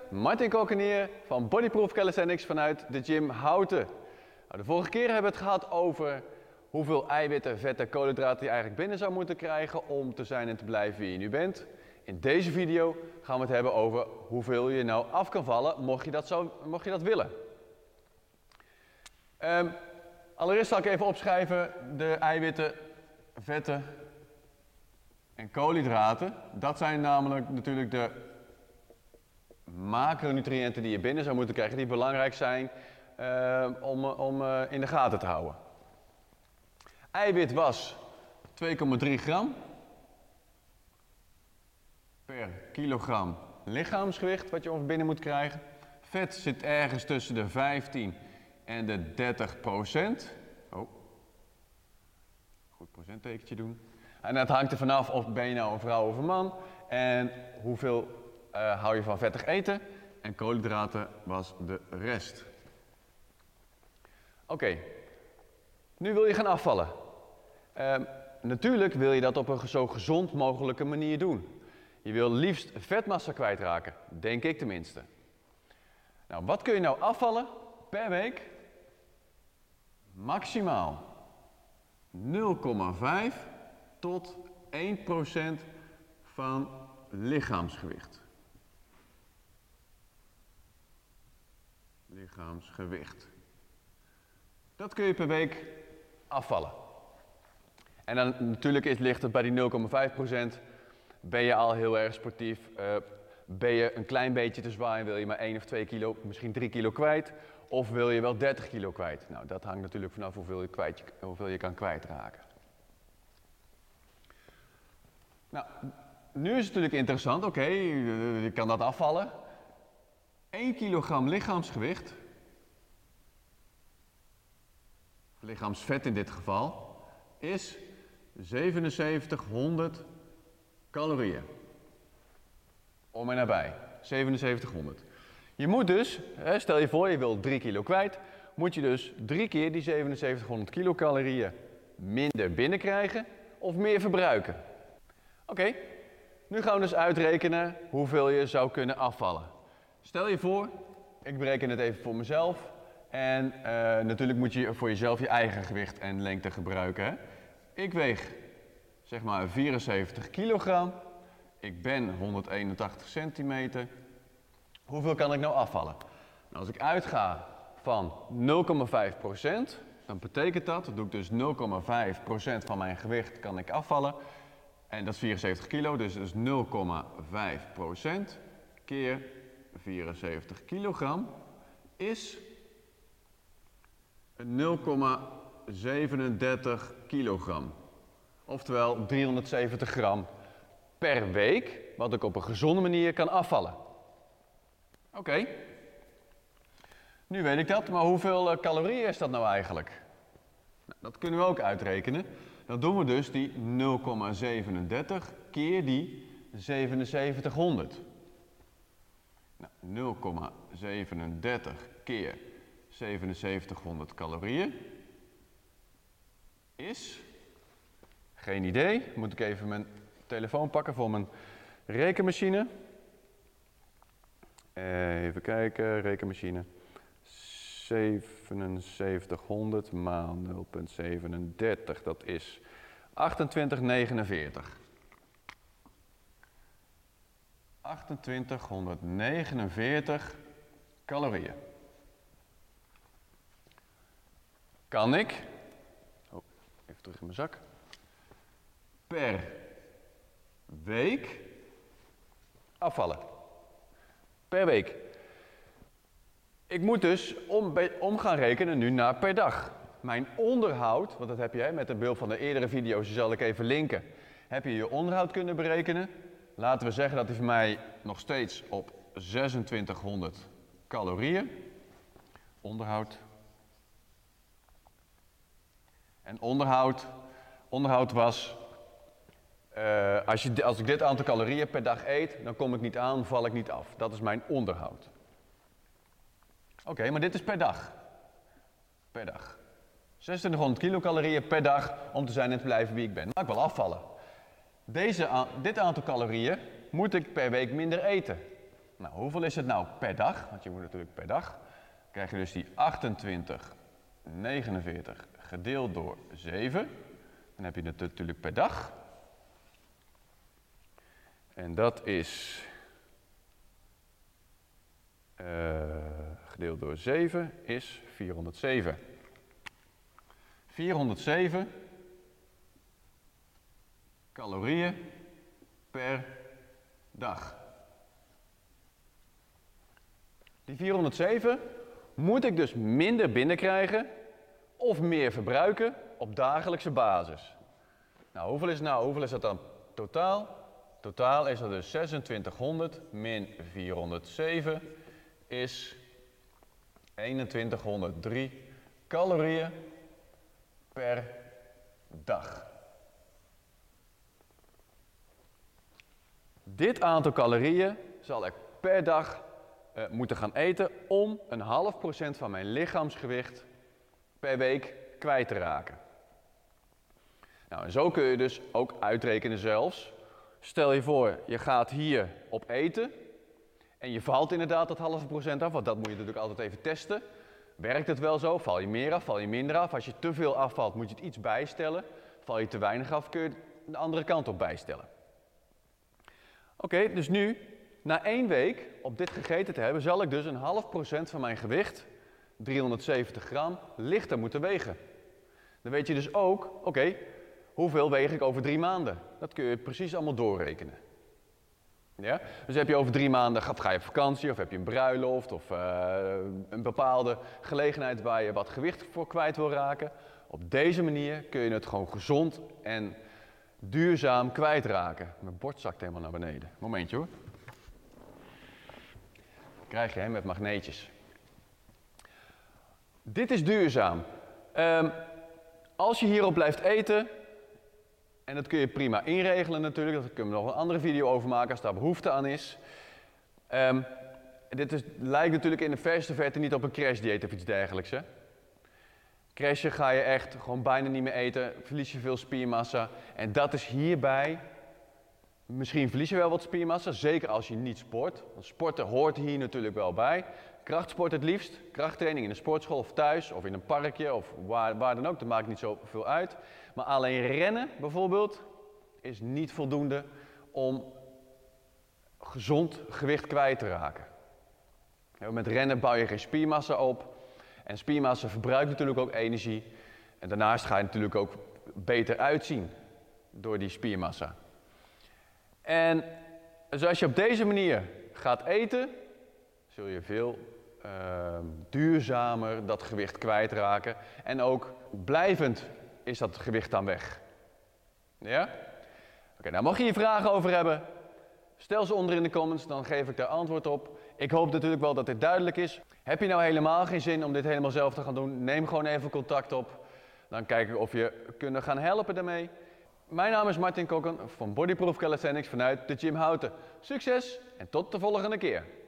Martin Kokkenier van Bodyproof Calisthenics vanuit de gym Houten. Nou, de vorige keer hebben we het gehad over hoeveel eiwitten, vetten, koolhydraten je eigenlijk binnen zou moeten krijgen om te zijn en te blijven wie je nu bent. In deze video gaan we het hebben over hoeveel je nou af kan vallen mocht je dat willen. Allereerst zal ik even opschrijven de eiwitten, vetten en koolhydraten. Dat zijn namelijk natuurlijk de macronutriënten die je binnen zou moeten krijgen, die belangrijk zijn om in de gaten te houden. Eiwit was 2,3 gram per kilogram lichaamsgewicht wat je ongeveer binnen moet krijgen. Vet zit ergens tussen de 15 en de 30%. Oh, goed procenttekentje doen. En dat hangt er vanaf of ben je nou een vrouw of een man en hoeveel hou je van vettig eten. En koolhydraten was de rest. Oké, nu wil je gaan afvallen. Natuurlijk wil je dat op een zo gezond mogelijke manier doen. Je wil liefst vetmassa kwijtraken, denk ik tenminste. Nou, wat kun je nou afvallen per week? Maximaal 0,5 tot 1% van lichaamsgewicht. Lichaamsgewicht. Dat kun je per week afvallen. En dan natuurlijk ligt het bij die 0,5%. Ben je al heel erg sportief, ben je een klein beetje te zwaar en wil je maar 1 of 2 kilo, misschien 3 kilo kwijt. Of wil je wel 30 kilo kwijt. Nou, dat hangt natuurlijk vanaf hoeveel je kan kwijtraken. Nou, nu is het natuurlijk interessant, oké, je kan dat afvallen. 1 kilogram lichaamsgewicht, lichaamsvet in dit geval, is 7700 calorieën. Om en nabij, 7700. Je moet dus, stel je voor je wilt 3 kilo kwijt, moet je dus 3 keer die 7700 kilocalorieën minder binnenkrijgen of meer verbruiken. Oké, nu gaan we dus uitrekenen hoeveel je zou kunnen afvallen. Stel je voor, ik bereken het even voor mezelf en natuurlijk moet je voor jezelf je eigen gewicht en lengte gebruiken. Hè? Ik weeg zeg maar 74 kilogram, ik ben 181 centimeter. Hoeveel kan ik nou afvallen? Nou, als ik uitga van 0,5%, dan betekent dat doe ik dus 0,5% van mijn gewicht kan ik afvallen. En dat is 74 kilo, dus 0,5% keer 74 kilogram is 0,37 kilogram. Oftewel 370 gram per week, wat ik op een gezonde manier kan afvallen. Oké, nu weet ik dat, maar hoeveel calorieën is dat nou eigenlijk? Nou, dat kunnen we ook uitrekenen. Dan doen we dus die 0,37 keer die 7700. Nou, 0,37 keer 7700 calorieën is, geen idee, moet ik even mijn telefoon pakken voor mijn rekenmachine. Even kijken, rekenmachine. 7700 maal 0,37, dat is 2849. 2849 calorieën. Kan ik, even terug in mijn zak, per week afvallen. Per week. Ik moet dus om gaan rekenen nu naar per dag. Mijn onderhoud, want dat heb je met de beeld van de eerdere video's, die zal ik even linken. Heb je je onderhoud kunnen berekenen? Laten we zeggen dat die voor mij nog steeds op 2600 calorieën. Onderhoud. En onderhoud was, als ik dit aantal calorieën per dag eet, dan kom ik niet aan, val ik niet af. Dat is mijn onderhoud. Oké, maar dit is per dag. Per dag. 2600 kilocalorieën per dag om te zijn en te blijven wie ik ben. Maar ik wil afvallen. Dit aantal calorieën moet ik per week minder eten. Nou, hoeveel is het nou per dag? Want je moet natuurlijk per dag. Dan krijg je dus die 28,49 gedeeld door 7. Dan heb je het natuurlijk per dag. En dat is gedeeld door 7 is 407. 407 calorieën per dag. Die 407 moet ik dus minder binnenkrijgen of meer verbruiken op dagelijkse basis. Nou, hoeveel is dat dan totaal? Totaal is dat dus 2600 min 407 is 2103 calorieën per dag. Dit aantal calorieën zal ik per dag moeten gaan eten om een 0,5% van mijn lichaamsgewicht per week kwijt te raken. Nou, en zo kun je dus ook uitrekenen zelfs. Stel je voor, je gaat hier op eten en je valt inderdaad dat 0,5% af, want dat moet je natuurlijk altijd even testen. Werkt het wel zo? Val je meer af? Val je minder af? Als je te veel afvalt, moet je het iets bijstellen. Val je te weinig af, kun je de andere kant op bijstellen. Oké, dus nu, na 1 week op dit gegeten te hebben, zal ik dus een 0,5% van mijn gewicht, 370 gram, lichter moeten wegen. Dan weet je dus ook, oké, hoeveel weeg ik over 3 maanden? Dat kun je precies allemaal doorrekenen. Ja? Dus heb je over 3 maanden, ga je op vakantie of heb je een bruiloft of een bepaalde gelegenheid waar je wat gewicht voor kwijt wil raken. Op deze manier kun je het gewoon gezond en duurzaam kwijtraken. Mijn bord zakt helemaal naar beneden. Momentje hoor. Krijg je met magneetjes. Dit is duurzaam. Als je hierop blijft eten, en dat kun je prima inregelen natuurlijk, daar kunnen we nog een andere video over maken als daar behoefte aan is. Lijkt natuurlijk in de verste verte niet op een crashdieet of iets dergelijks. Hè? Crashen ga je echt gewoon bijna niet meer eten, verlies je veel spiermassa. En dat is hierbij, misschien verlies je wel wat spiermassa, zeker als je niet sport. Want sporten hoort hier natuurlijk wel bij. Krachtsport het liefst, krachttraining in een sportschool of thuis of in een parkje of waar dan ook, dat maakt niet zoveel uit. Maar alleen rennen bijvoorbeeld is niet voldoende om gezond gewicht kwijt te raken. Met rennen bouw je geen spiermassa op en spiermassa verbruikt natuurlijk ook energie. En daarnaast ga je natuurlijk ook beter uitzien door die spiermassa. En dus als je op deze manier gaat eten, zul je veel duurzamer dat gewicht kwijtraken. En ook blijvend is dat gewicht dan weg. Ja? Oké, nou mocht je hier vragen over hebben, stel ze onder in de comments, dan geef ik daar antwoord op. Ik hoop natuurlijk wel dat dit duidelijk is. Heb je nou helemaal geen zin om dit helemaal zelf te gaan doen, neem gewoon even contact op. Dan kijken we of je kunnen gaan helpen daarmee. Mijn naam is Martin Kokken van Bodyproof Calisthenics vanuit de Gym Houten. Succes en tot de volgende keer.